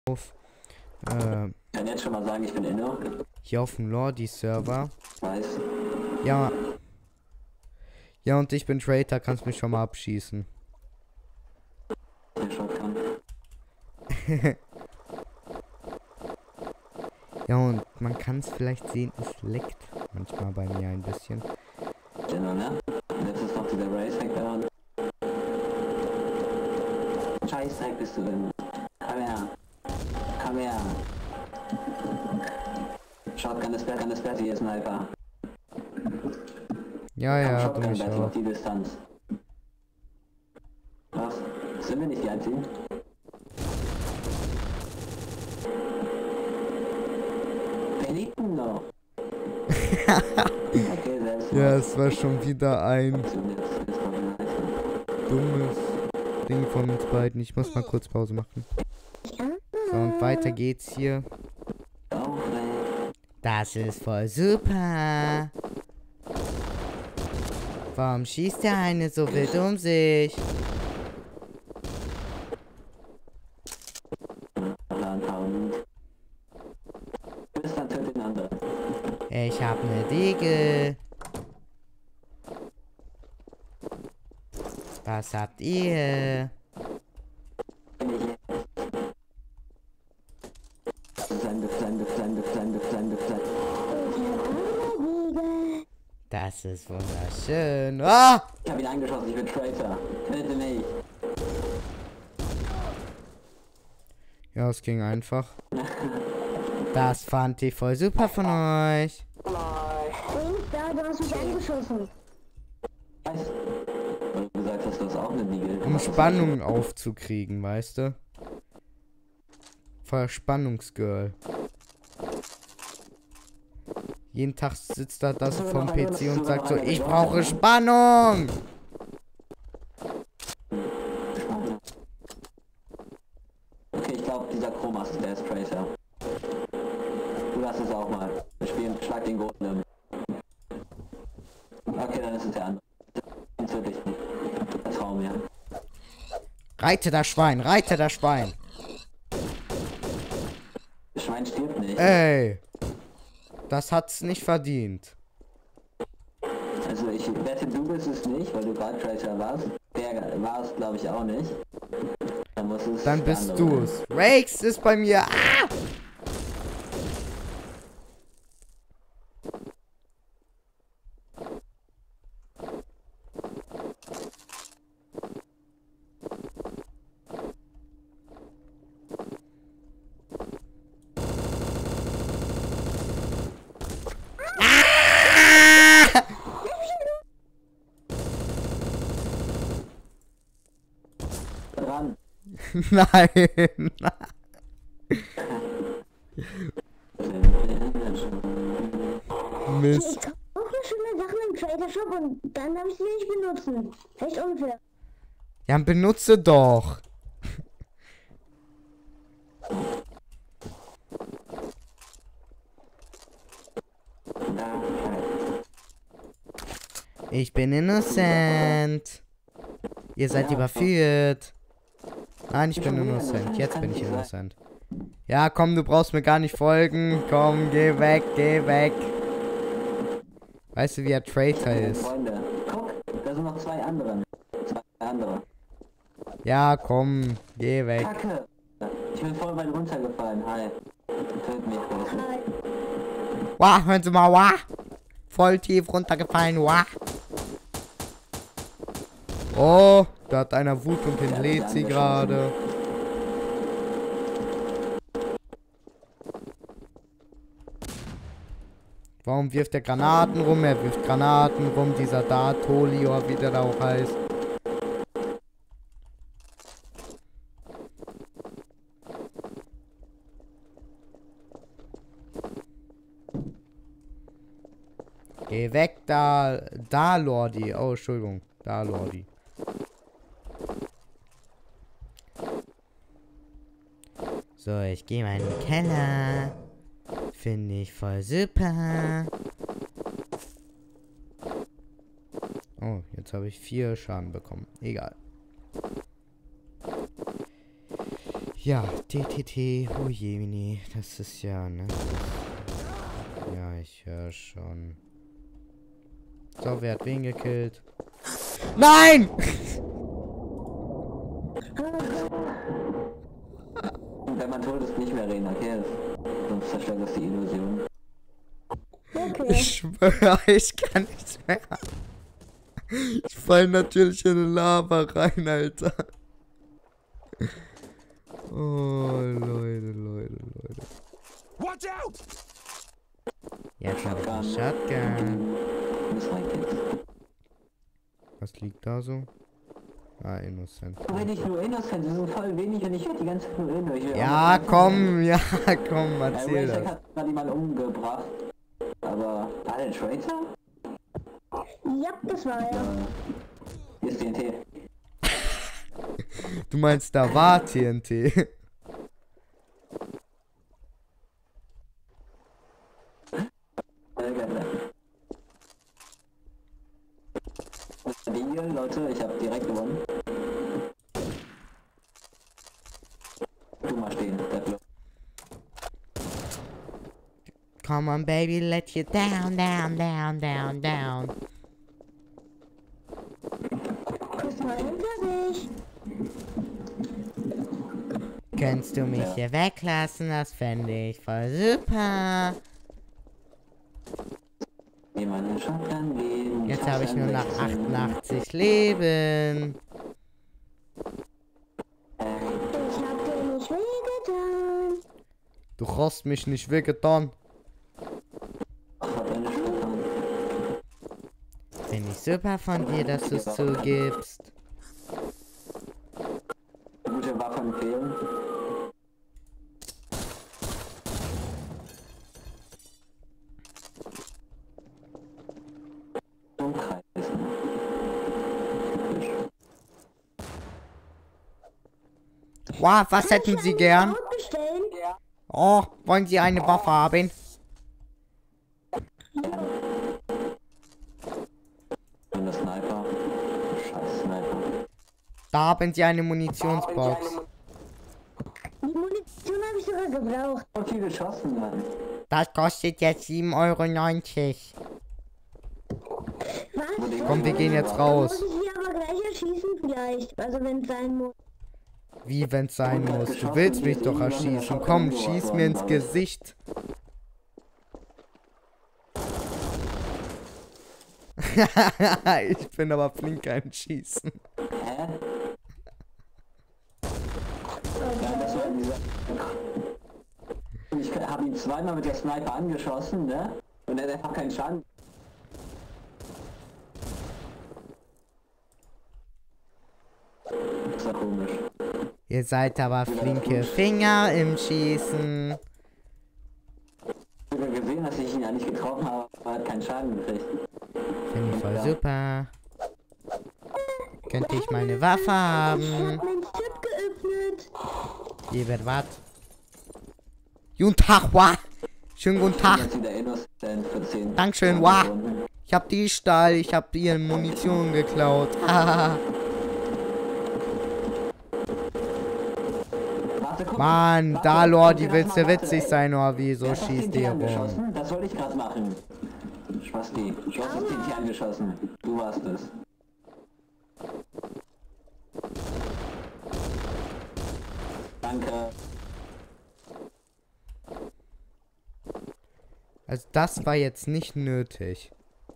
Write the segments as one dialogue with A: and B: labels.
A: auf.
B: Ich kann jetzt schon mal sagen, ich bin Inno.
A: Hier auf dem Lordi-Server.
B: Weiß.
A: Ja. Ja, und ich bin Traitor, kannst mich schon mal abschießen.
B: Der Shotgun.
A: Ja, und man kann es vielleicht sehen, es leckt manchmal bei mir ein bisschen.
B: Genau, ne? Und jetzt ist noch dieser Racehack da. Scheißdreck bist du denn? Komm her. Komm her. Shotgun ist besser, ihr Sniper.
A: Ja, ja, du
B: Shotgun
A: mich
B: besser
A: auch.
B: auf die Distanz. Was? Sind wir nicht die Einzigen? Wer liegt denn noch? Okay, selbst.
A: Ja, es war schon wieder ein
B: Jetzt
A: dummes Ding von uns beiden. Ich muss mal kurz Pause machen. So, und weiter geht's hier. Das ist voll super. Warum schießt der eine so wild um sich? Ich hab ne Degel. Was habt ihr? Das ist wunderschön. Ah!
B: Ich hab ihn angeschossen, ich bin Traitor. Töte mich.
A: Ja, es ging einfach. Das fand ich voll super von euch.
C: Da, du hast mich angeschossen.
B: Weil du gesagt hast, du hast auch eine Nigel.
A: Um Spannung aufzukriegen, weißt du? Voll Spannungsgirl. Jeden Tag sitzt da das vom PC und sagt so, ich brauche Spannung.
B: Okay, ich glaube, dieser Chromas, der ist Tracer. Du lass es auch mal. Wir spielen Schlag den Golden. Okay, dann ist es der andere. Das ist wirklich nicht. Vertrau mir.
A: Reite das Schwein, reite das Schwein.
B: Das Schwein stirbt nicht.
A: Ey. Das hat's nicht verdient.
B: Also ich wette, du bist es nicht, weil du gerade Tracer warst. Der war es, glaube ich, auch nicht. Dann muss es
A: Dann
B: der
A: bist
B: andere
A: du es. Rakes ist bei mir. Ah!
B: Dran.
A: Nein. Mist.
C: Ich kaufe mir schöne Sachen im Trader Shop und dann darf ich sie nicht benutzen. Echt unfair.
A: Ja, benutze doch. Ich bin innocent. Ihr seid überführt. Nein, ich bin innocent. Jetzt bin ich innocent. Ja, komm, du brauchst mir gar nicht folgen. Komm, geh weg, geh weg. Weißt du, wie er Traitor ist?
B: Freunde, guck, da sind noch zwei andere. Zwei andere.
A: Ja, komm, geh weg.
B: Kacke. Ich bin voll weit runtergefallen. Hi. Töt mich, Größe.
A: Wah, hören Sie mal, wah. Voll tief runtergefallen, wah. Oh, da hat einer Wut und entlädt sie gerade. Warum wirft er Granaten rum? Er wirft Granaten rum, dieser da, Tolio, wie der da auch heißt. Geh weg, da, Lordi. Oh, Entschuldigung, da, Lordi. So, ich gehe mal in den Keller. Finde ich voll super. Oh, jetzt habe ich 4 Schaden bekommen. Egal. Ja, DTT, oh je, nee, das ist ja, ne? Ja, ich höre schon. So, wer hat wen gekillt? Nein!
B: Wenn man tot ist, nicht mehr reden, okay? Sonst zerstört das die Illusion.
C: Okay.
A: Ich schwöre, ich kann nicht mehr. Ich fall natürlich in die Lava rein, Alter. Oh, Leute.
D: Watch out!
A: Jetzt habe ich eine Shotgun. Was liegt da so? Ah, Innocent.
B: Wenn ich nur Innocent, das sind voll wenig und ich werde die ganze Zeit nur Innocent.
A: Ja, komm, erzähl
B: Razak
A: das.
B: hat gerade jemanden umgebracht. Aber war der Traitor?
C: Ja, das war er.
B: Hier ist TNT.
A: Du meinst, da war TNT.
B: Die hier, Leute, ich habe direkt gewonnen. Du mal stehen, der Blo.
A: Come on, baby, let you down.
C: Guck mal hinter dich.
A: Könntest du mich hier weglassen? Das fände ich voll super.
B: Jemanden Shotgun geben.
A: Jetzt habe ich nur noch 88 Leben.
C: Ich hab dir nicht wehgetan.
A: Du hast mich nicht weggetan. Finde ich super von dir, dass du es zugibst.
B: Gute Waffe empfehlen.
A: Wow, was hätten Sie gern?
C: Bestellen?
A: Oh, wollen Sie eine Waffe haben?
B: Und der Sniper. Scheiß Sniper.
A: Da haben Sie eine Munitionsbox.
C: Die Munition habe ich sogar gebraucht.
B: So viel geschossen, Mann.
A: Das kostet jetzt 7,90 €.
C: Was?
A: Komm, wir gehen jetzt
C: Muss
A: raus.
C: ich sie aber gleich erschießen vielleicht. Also wenn es sein muss.
A: Wie, wenn's sein muss? Du willst mich doch erschießen. Komm, schieß mir ins Gesicht. Ich bin aber flink im Schießen.
B: Hä? Ja, das war dieser... Ich habe ihn zweimal mit der Sniper angeschossen, ne? Und er hat einfach keinen Schaden. Das war komisch.
A: Ihr seid aber flinke Finger im Schießen.
B: Ich habe gesehen, dass ich ihn ja nicht getroffen habe, aber er hat keinen Schaden gekriegt.
A: Finde ich voll super. Könnte ich meine Waffe haben?
C: Ich hab mein Chip geöffnet.
A: Hier wird was. Guten Tag, wa? Schönen guten Tag.
B: Jetzt wieder Innocent für 10.
A: Dankeschön, wa? Ich hab Diebstahl, ich hab ihr Munition geklaut.
B: Warte, guck.
A: Mann,
B: Warte,
A: da Lord,
B: guck dir
A: die
B: das
A: willst
B: mal,
A: du
B: warte,
A: witzig
B: ey.
A: sein, oder wieso
B: Wer hat
A: schießt
B: TNT
A: ihr rum?
B: angeschossen? Das wollte ich gerade machen. Spasti, du hast das TNT angeschossen. Du warst es. Danke.
A: Also das war jetzt nicht nötig.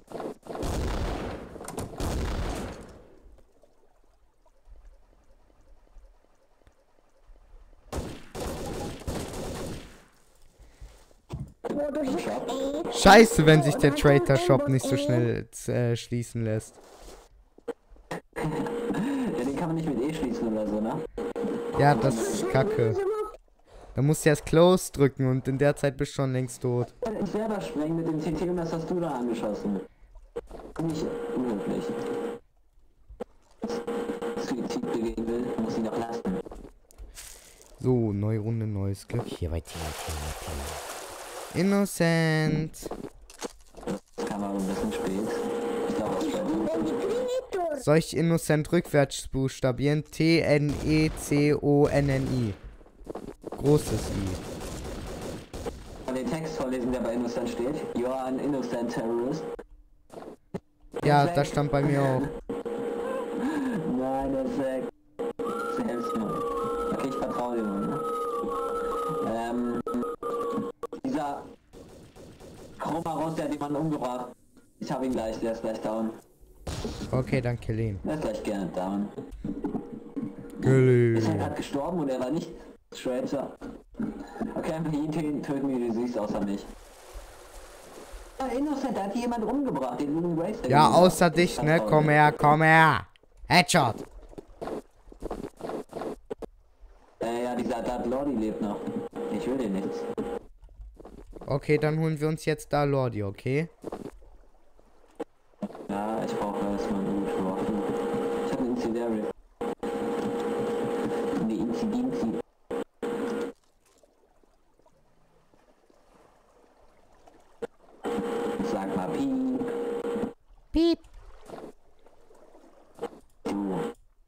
C: Wo du hier... Ey.
A: Scheiße, wenn sich der Trader Shop nicht so schnell schließen lässt.
B: Ja, den kann man nicht mit E schließen oder so, ne?
A: Ja, das ist kacke. Da musst du erst Close drücken und in der Zeit bist du schon längst tot.
B: Ich selber sprengen mit dem TT und das hast du da angeschossen. Nicht unhöflich. Suizid begehen will, muss ihn doch lassen.
A: So, neue Runde, neues Glück. Hier bei Team. Innocent.
B: Das kam aber ein bisschen spät. Ich glaube, das später.
A: Soll ich Innocent rückwärts buchstabieren? T-N-E-C-O-N-N-I. Großes I.
B: Von den Text vorlesen, der bei Innocent steht. You are an innocent terrorist.
A: Ja, das stand bei mir auch.
B: Nein, das ist weg. Selbstmord. Okay, ich vertraue dir mal, ne? Dieser Chroma raus, der hat jemanden umgebracht. Ich habe ihn gleich, der ist gleich down.
A: Okay, dann kill ihn.
B: Der ist gleich gerne down.
A: Kill
B: Ist er
A: ihn.
B: gerade gestorben und er war nicht Schweizer. Okay, einfach jeden töten, wie du siehst, außer mich. Ja, Innocent, da hat jemand umgebracht, den Looney Race.
A: Ja, außer dich, ne? Komm her, komm her. Headshot.
B: Ja, dieser Dad Lordi lebt noch. Ich will den nichts.
A: Okay, dann holen wir uns jetzt da Lordi, okay?
B: Ja, ich brauche erstmal eine gute Waffe. Ich habe einen Incendiary. Eine Inzidenzi. Sag mal Piep.
A: Piep.
B: Du.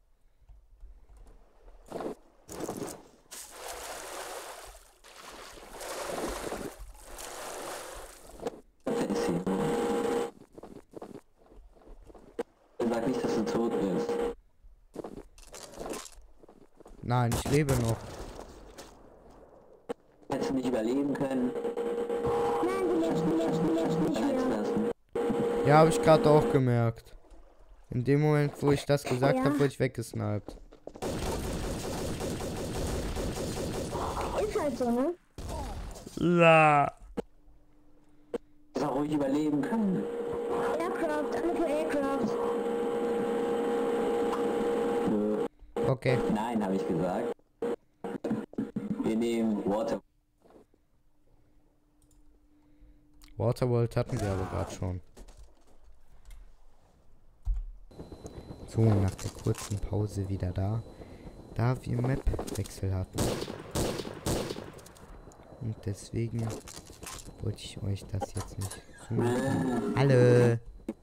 B: Was ist hier? Sag nicht, dass du tot bist.
A: Nein, ich lebe noch.
B: Hättest du nicht überleben können?
C: Nein, du lebst nicht
B: Dann hättest du
C: mehr.
B: lassen.
A: Ja, habe ich gerade auch gemerkt. In dem Moment, wo ich das gesagt
C: Ja.
A: habe, wurde ich weggesniped.
C: Ist halt so, ne?
A: Ja.
B: Hättest auch ruhig überleben können.
C: Aircraft, alle für Aircraft.
B: Nö.
A: Okay.
B: Nein, habe ich gesagt. Wir nehmen Water.
A: Waterworld hatten wir aber gerade schon. So, nach der kurzen Pause wieder da. Da wir Map-Wechsel hatten. Und deswegen wollte ich euch das jetzt nicht zumuten. Alle.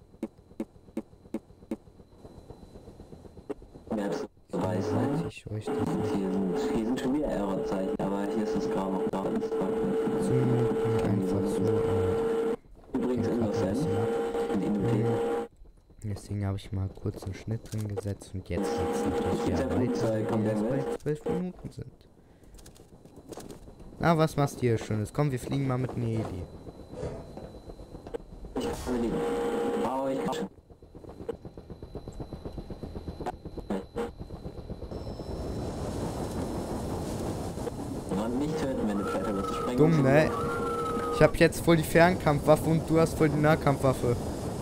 B: Mehr als weiß sein.
A: Wollte ich euch das nicht
B: Hier sind schon wieder Errorzeichen, aber hier ist das Grau noch da.
A: zumuten. Einfach so.
B: Übrigens
A: Grad ein
B: Innocent.
A: bisschen ab.
B: Und Innovativ.
A: Deswegen habe ich mal kurz einen Schnitt drin gesetzt und jetzt geht es natürlich wieder
B: Der
A: weiter,
B: Flugzeug kommt
A: wie
B: der
A: wir
B: mit.
A: bei 12 Minuten sind. Na, was machst du hier Schönes? Komm, wir fliegen mal mit einem Heli.
B: Ich kann mir liegen. Oh, ich kann. Und nicht töten, wenn du Flatter bist. Springen.
A: Dumm, ne? Ich habe jetzt voll die Fernkampfwaffe und du hast voll die Nahkampfwaffe.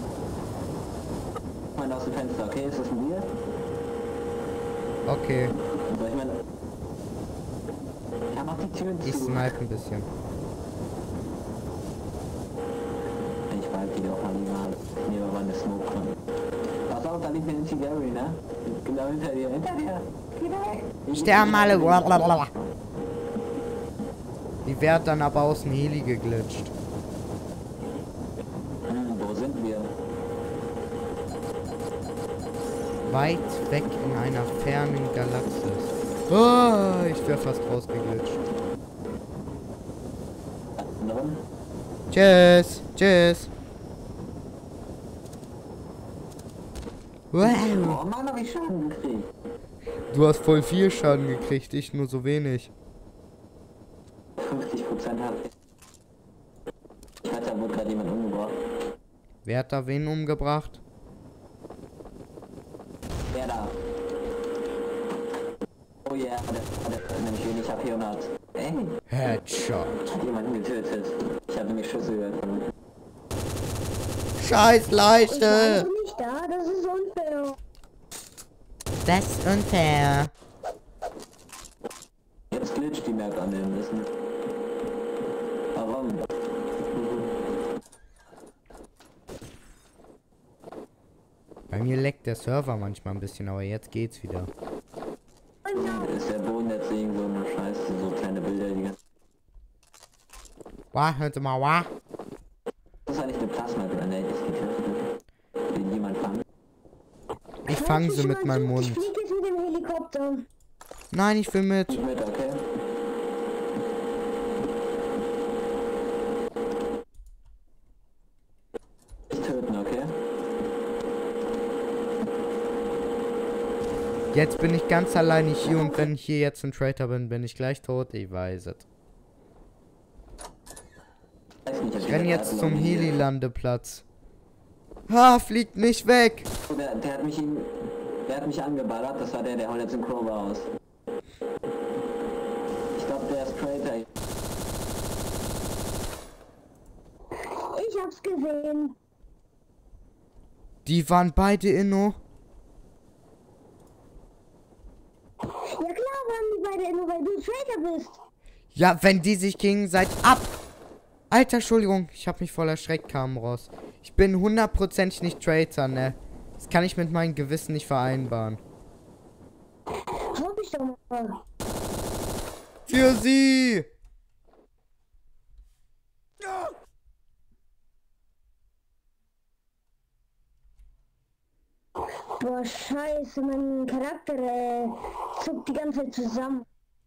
B: Mal aus dem Fenster, okay? Ist das ein Deal?
A: Okay,
B: Also ich meine... Ja, mach die Türen zu.
A: ich snipe ein bisschen.
B: Ich bleib die auch an die Wand. Nehmen wir mal eine Smoke von. Pass auf, da liegt ein Incendiary, ne? Genau hinter dir. Hinter dir! Geh weg!
A: Sterben alle. Blablabla. Die wird dann aber aus dem Heli geglitscht.
B: Wo sind wir?
A: Weit weg in einer fernen Galaxis. Oh, ich wäre fast rausgeglitscht.
B: Anderen?
A: Tschüss, tschüss. Wow.
B: Oh Mann, hab ich Schaden gekriegt.
A: Du hast voll viel Schaden gekriegt, ich nur so wenig.
B: 50% hat. Ich hatte, da wurde gerade jemand umgebracht.
A: Wer hat da wen umgebracht?
B: Wer da? Oh yeah, der nämlich wenig HP und hat. Ey,
A: Headshot.
B: hat jemanden getötet. Ich habe nämlich Schüsse gehört.
A: Scheiß
C: Ich war
A: Leiche.
C: nicht da, das ist unfair.
A: Das ist unfair.
B: Jetzt glitscht die Map annehmen müssen. Warum?
A: Bei mir leckt der Server manchmal ein bisschen, aber jetzt geht's wieder.
B: Ist der Boden deswegen so eine Scheiße, so kleine Bilder, die ganze.
A: Wah, hört mal, wah.
B: Das ist eigentlich eine Plasma-Granate, ist getötet. Den jemand fangen.
A: Ich fange sie mit meinem
C: Ich
A: Mund.
C: fliege jetzt mit dem Helikopter.
A: Nein, ich will mit.
B: Ich mit, okay?
A: Jetzt bin ich ganz alleine hier und wenn ich hier jetzt ein Traitor bin, bin ich gleich tot. Ich weiß es. Ich renne jetzt zum Heli-Landeplatz. Ha, fliegt nicht weg!
B: Der hat mich angeballert, das war der holt jetzt den Crowbar aus. Ich glaube, der ist Traitor.
C: Ich hab's gesehen.
A: Die waren beide Inno.
C: Ja klar waren die beide nur, weil du Traitor bist.
A: Ja, wenn die sich gegenseitig ab. Alter, Entschuldigung, ich hab mich voll erschreckt, kam raus. Ich bin 100% nicht Traitor, ne? Das kann ich mit meinem Gewissen nicht vereinbaren.
C: Hoffe ich doch mal.
A: Für sie!
C: Boah, scheiße, mein Charakter zuckt die ganze Zeit zusammen.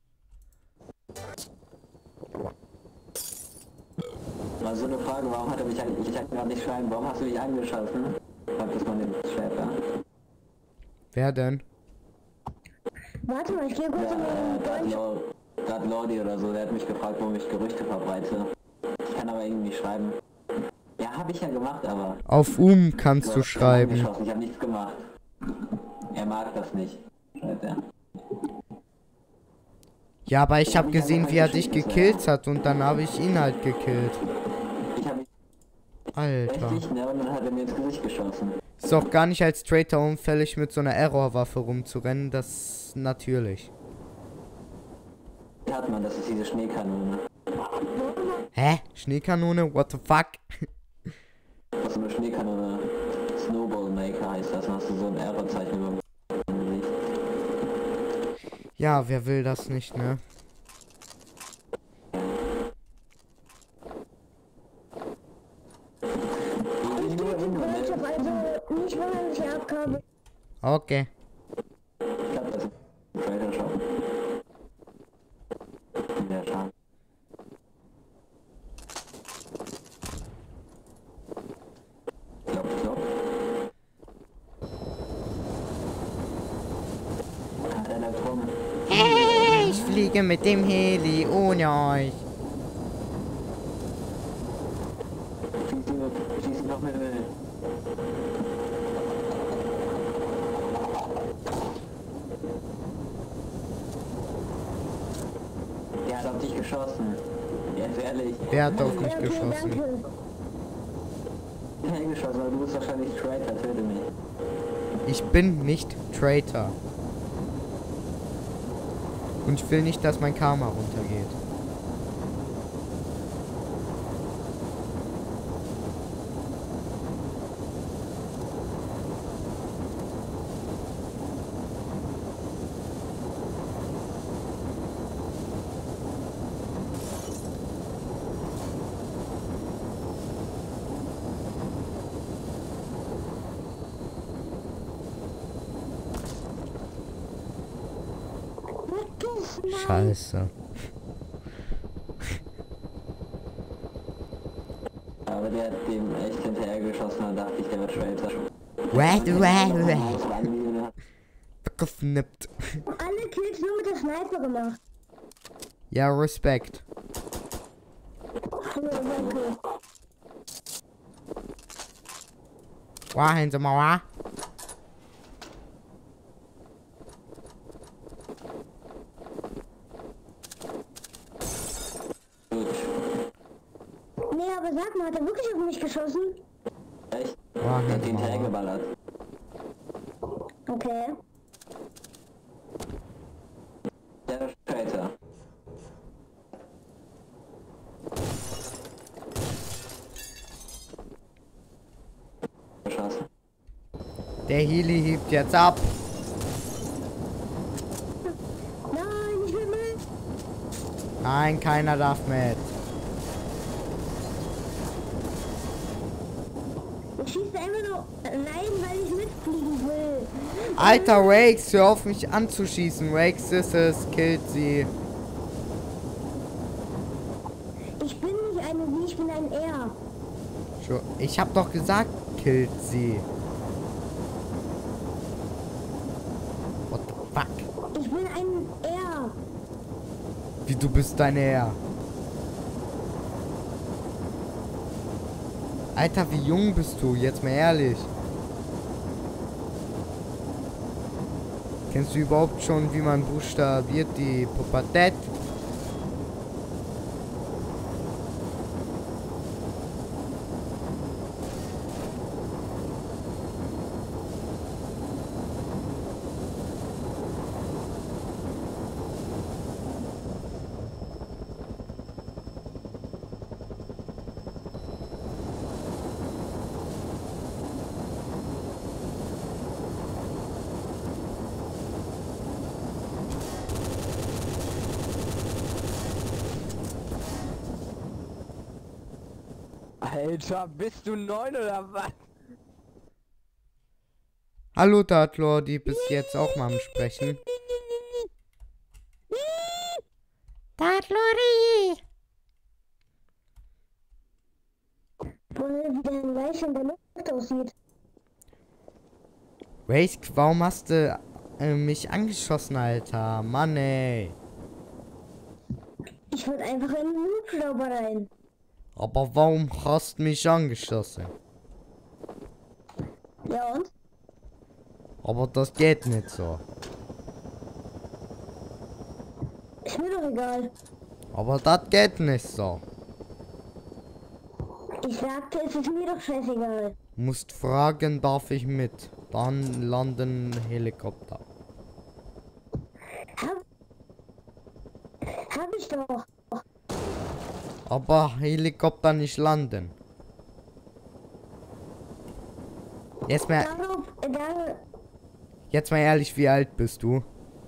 B: Mal so eine Frage, warum hat er mich eigentlich, ich kann gerade nicht schreiben, warum hast du mich angeschossen? Fragt das mal den Traitor.
A: Wer denn?
C: Warte mal, ich gehe kurz in den Deutsch.
B: Gerade Lordi oder so, der hat mich gefragt, warum ich Gerüchte verbreite. Ich kann aber irgendwie nicht schreiben. Ja, habe ich ja gemacht, aber...
A: Auf kannst du schreiben.
B: Ich habe nichts gemacht. Er mag das nicht, schreibt er.
A: Ja, aber ich habe gesehen, wie er dich gekillt hat und dann habe ich ihn halt gekillt.
B: Ich habe
A: Alter.
B: richtig, ne, und dann hat er mir ins Gesicht geschossen.
A: Ist auch gar nicht als Traitor unfällig mit so einer Errorwaffe rumzurennen, das natürlich.
B: Hat man, das ist diese Schneekanone.
A: Hä? Schneekanone? What the fuck?
B: Das ist eine Schneekanone. Snowball Maker heißt das, dann hast du so ein Errorzeichen über dem Gesicht.
A: Ja, wer will das nicht, ne?
C: Ich hab also nicht mal, dass ich abkabel.
A: Okay.
B: Ich glaube, das ist ein Trader Shop. Ja, schade. Ich glaub. Hat einer drum.
A: Hey, ich fliege mit dem Heli ohne euch.
B: Schieß ihn noch mit Öl. Der hat auf dich geschossen. Jetzt ehrlich.
A: Wer hat auf mich
C: Ja, okay,
A: geschossen?
C: danke.
B: Kein geschossen, aber du bist wahrscheinlich Traitor, töte mich.
A: Ich bin nicht Traitor. Und ich will nicht, dass mein Karma runtergeht. Scheiße.
B: Aber der hat dem echt hinterher geschossen und dachte ich, der wird Traitor.
A: Weggefnippt.
C: Alle Kills nur mit der Sniper gemacht.
A: Ja, Respekt.
C: Ja, danke.
A: Wow, Sie mal.
C: Nee, aber sag mal, hat er wirklich auf mich geschossen?
B: Echt?
A: Wow,
B: Der hat
A: Sie
B: ihn
A: mal.
B: hinterhergeballert.
C: Okay.
B: Der ist Traitor. Geschossen.
A: Der Heli hebt jetzt ab.
C: Nein, ich will mit.
A: Nein, keiner darf mit.
C: Ich schieße einfach nur rein, weil ich mitfliegen will.
A: Alter, Rakes, hör auf mich anzuschießen. Rakes ist es, killt sie.
C: Ich bin nicht eine Sie, ich bin ein Er.
A: Ich hab doch gesagt, killt sie. What the
C: ein R.
A: Wie, du bist deine R? Alter, wie jung bist du? Jetzt mal ehrlich. Kennst du überhaupt schon, wie man buchstabiert die Pubertät?
E: Alter, bist du 9 oder was?
A: Hallo Tatlor, die bist jetzt auch mal am Sprechen. Tatlori!
C: Wie dein Weiß in der Luft aussieht.
A: Race, warum hast du mich angeschossen, Alter? Mann, ey.
C: Ich wollte einfach in den Hubschrauber rein.
A: Aber warum hast du mich angeschossen?
C: Ja und?
A: Aber das geht nicht so.
C: Ist mir doch egal.
A: Aber das geht nicht so.
C: Ich sagte, es ist mir doch scheißegal.
A: Musst fragen, darf ich mit? Dann landen Helikopter.
C: Hab ich doch.
A: Aber Helikopter nicht landen. Jetzt mal ehrlich, wie alt bist du?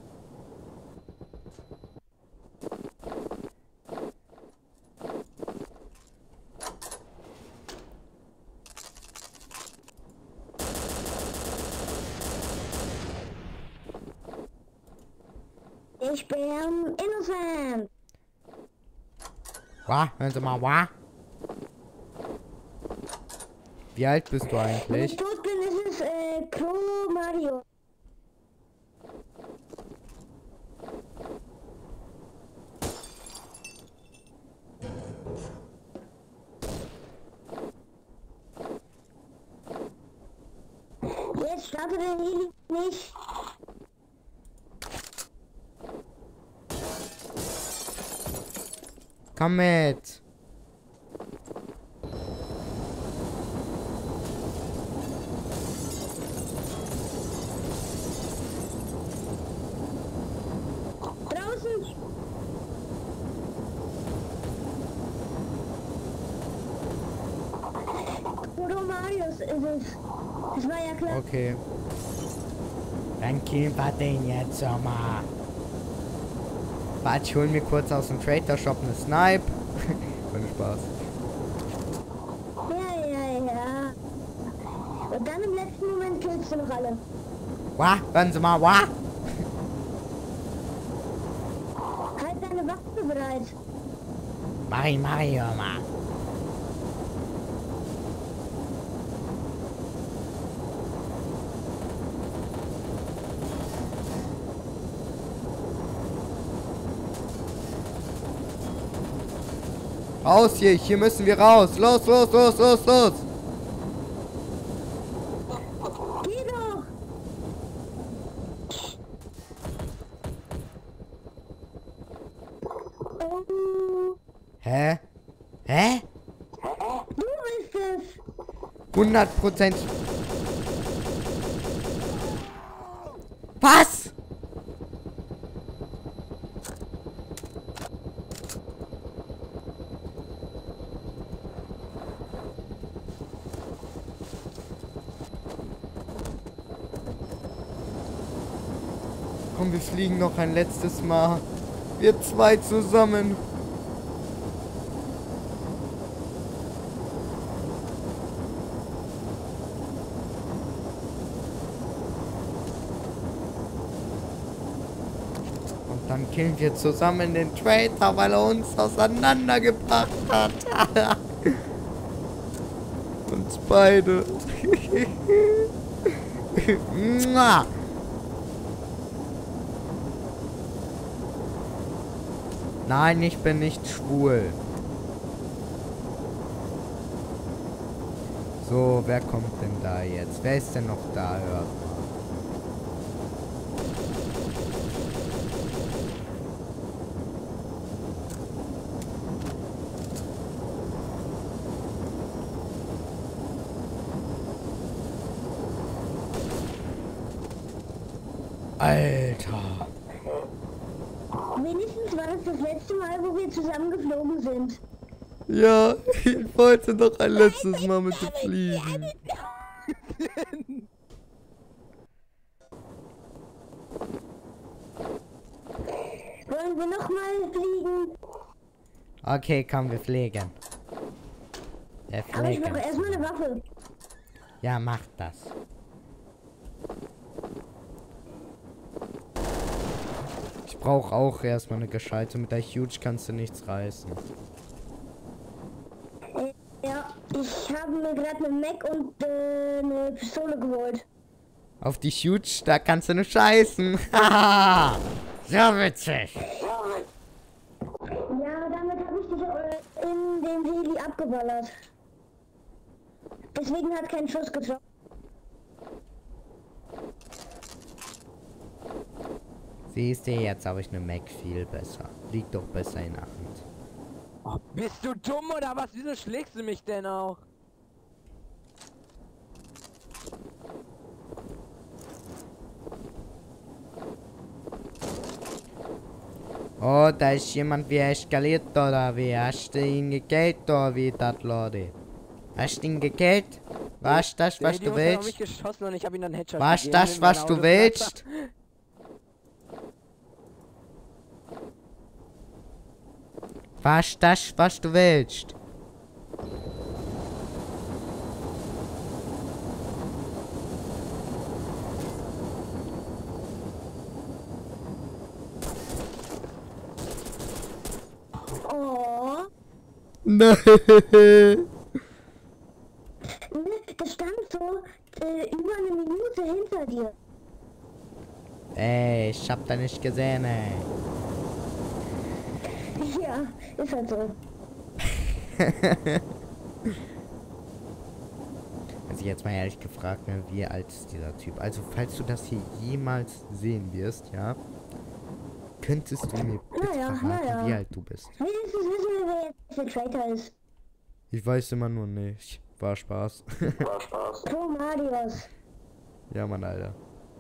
C: Ich bin innocent.
A: Wah, hören Sie mal, wah. Wie alt bist du
C: Wenn
A: eigentlich?
C: ich tot bin, ist es Crow Mario. Jetzt startet der Heli nicht.
A: Komm mit.
C: Draußen. Crow Marius ist es. Das war ja klar.
A: Okay. Dann killen wir den jetzt mal. Warte, ich hol mir kurz aus dem Trader Shop eine Snipe. Ohne Spaß.
C: Ja. Und dann im letzten Moment killst du noch alle.
A: Wah, hören Sie mal, wah.
C: Halt deine Waffe bereit.
A: Mach ich, hör mal. Raus hier müssen wir raus. Los.
C: Geh doch. Oh,
A: Hä?
C: du bist es.
A: 100%. Was? Komm, wir fliegen noch ein letztes Mal. Wir zwei zusammen. Und dann killen wir zusammen den Traitor, weil er uns auseinandergebracht hat. Uns beide. Nein, ich bin nicht schwul. So, wer kommt denn da jetzt? Wer ist denn noch da? Hört mal. Alter.
C: Wenigstens war das letzte Mal, wo wir zusammen geflogen sind.
A: Ja, ich wollte noch ein letztes Mal mit dir fliegen.
C: Wollen wir nochmal fliegen?
A: Okay, komm, wir fliegen. Wir
C: Aber ich
A: fliegen.
C: brauche erstmal eine Waffe.
A: Ja, mach das. Ich brauche auch erstmal eine gescheite. Mit der Huge kannst du nichts reißen.
C: Ja, ich habe mir gerade eine Mac und eine Pistole geholt.
A: Auf die Huge, da kannst du nur scheißen. Haha, so witzig.
C: Ja, damit habe ich dich in den Heli abgeballert. Deswegen hat kein Schuss getroffen.
A: Siehst du, jetzt habe ich eine Mac viel besser. Liegt doch besser in der Hand.
E: Oh, bist du dumm oder was? Wieso schlägst du mich denn auch?
A: Oh, da ist jemand wie eskaliert oder wie? Hast du ihn gekillt oder wie das, Leute? Hast du ihn gekillt? Was das, was du
E: Der Idiot hat auf mich
A: willst?
E: geschossen und ich habe ihn dann Headshot
A: Was
E: gegeben
A: das,
E: mit
A: was
E: meiner
A: du
E: Autoklasse.
A: willst? Was das, was du willst?
C: Oh,
A: Nein.
C: das stand so über eine Minute hinter dir.
A: Ey, ich hab da nicht gesehen, ey.
C: Ja, ist halt so.
A: Also jetzt mal ehrlich gefragt, ne, wie alt ist dieser Typ? Also falls du das hier jemals sehen wirst, ja, könntest du mir bitte verraten, wie alt du bist?
C: Wenigstens wissen wir, wer jetzt der Traitor ist.
A: Ich weiß immer nur nicht. War Spaß.
C: Pro Marius.
A: Ja, Mann, Alter.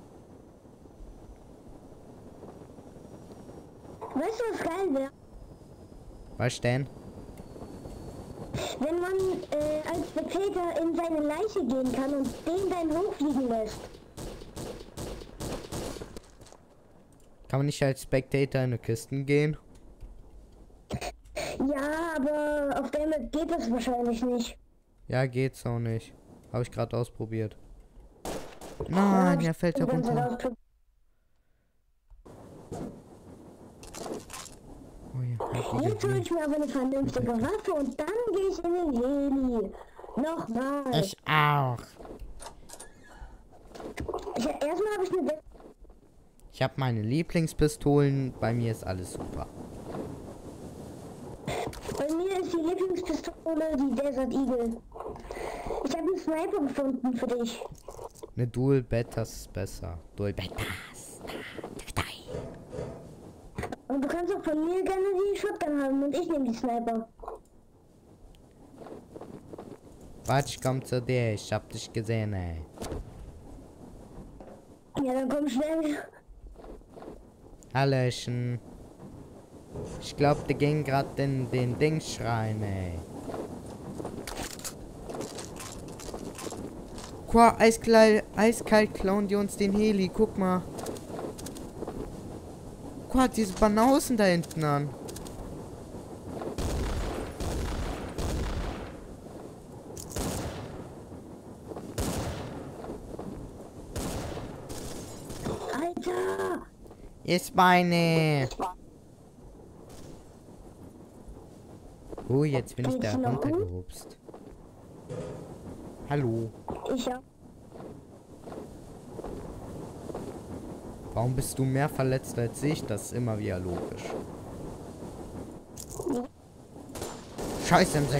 C: Weißt du, was geil wäre?
A: Was denn?
C: Wenn man als Spectator in seine Leiche gehen kann und den dann hochfliegen lässt.
A: Kann man nicht als Spectator in eine Kisten gehen?
C: Ja, aber auf der Map geht das wahrscheinlich nicht.
A: Ja, geht's auch nicht. Habe ich gerade ausprobiert. Nein, er fällt herunter. Oh ja, halt
C: Jetzt hole ich mir aber eine vernünftige Waffe und dann gehe ich in den Heli. Nochmal.
A: Ich auch.
C: Erstmal habe ich eine...
A: Ich habe meine Lieblingspistolen. Bei mir ist alles super.
C: Bei mir ist die Lieblingspistole die Desert Eagle. Ich habe einen Sniper gefunden für dich.
A: Eine Dual Betas ist besser. Dual Betas.
C: Und du kannst auch von mir gerne die Shotgun haben und ich nehme die Sniper.
A: Warte, ich komm zu dir. Ich hab dich gesehen, ey.
C: Ja, dann komm schnell.
A: Hallöchen. Ich glaube, die gehen gerade in den Dings rein, ey. Boah, eiskalt klauen die uns den Heli. Guck mal. Guck, diese Banausen da hinten an.
C: Alter!
A: Ist meine. Oh, jetzt bin ich da
C: Geht's noch gut?
A: runtergehupst. Hallo.
C: Ich ja.
A: Warum bist du mehr verletzt als ich? Das ist immer wieder logisch. Scheiß M16.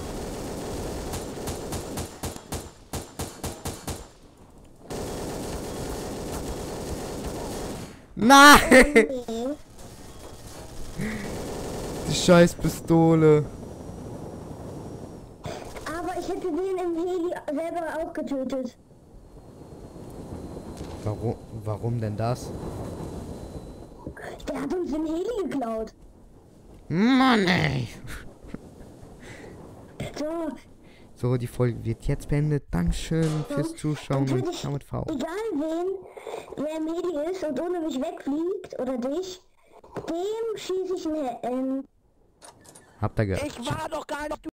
A: Nein!
C: Nee.
A: Die scheiß Pistole.
C: Aber ich hätte den im Heli selber auch getötet.
A: Warum denn das?
C: Der hat uns den Heli geklaut.
A: Mann, ey.
C: So,
A: So, die Folge wird jetzt beendet. Dankeschön fürs Zuschauen
C: dann
A: und
C: würde ich,
A: ciao mit V.
C: egal wer im Heli ist und ohne mich wegfliegt oder dich, dem schieße ich ein
A: Habt ihr gehört?
E: Ich war doch gar nicht...